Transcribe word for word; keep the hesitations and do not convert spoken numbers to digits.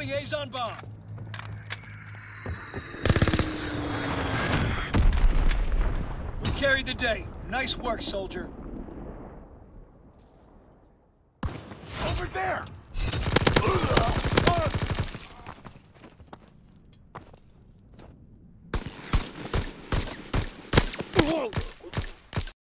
Dropping Azon bomb. We carried the day. Nice work, soldier. Over there!